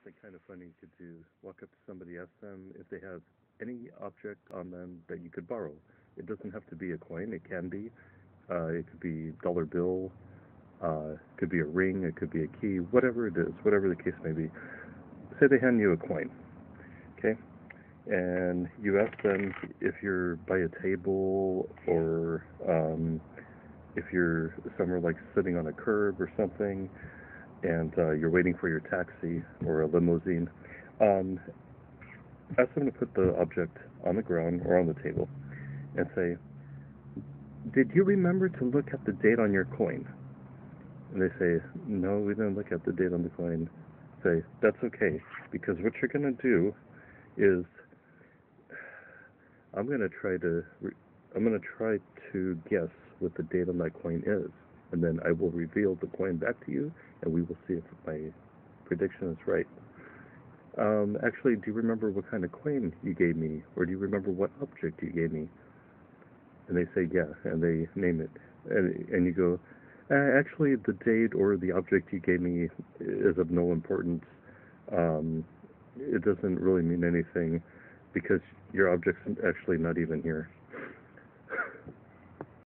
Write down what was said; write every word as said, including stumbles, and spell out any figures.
something kind of funny you could do. Walk up to somebody, ask them if they have any object on them that you could borrow. It doesn't have to be a coin. It can be. Uh, it could be dollar bill. Uh, it could be a ring. It could be a key. Whatever it is, whatever the case may be. Say they hand you a coin, okay? And you ask them if you're by a table or um, if you're somewhere like sitting on a curb or something, and uh, you're waiting for your taxi or a limousine. Um, ask them to put the object on the ground or on the table and say, did you remember to look at the date on your coin? And they say, no, we didn't look at the date on the coin. Say, that's okay, because what you're going to do is I'm going to try to I'm going to try to guess what the date on that coin is, and then I will reveal the coin back to you, and we will see if my prediction is right. Um, actually, do you remember what kind of coin you gave me, or do you remember what object you gave me? And they say, yeah, and they name it, and, and you go, uh, actually, the date or the object you gave me is of no importance. Um, it doesn't really mean anything because your object's actually not even here.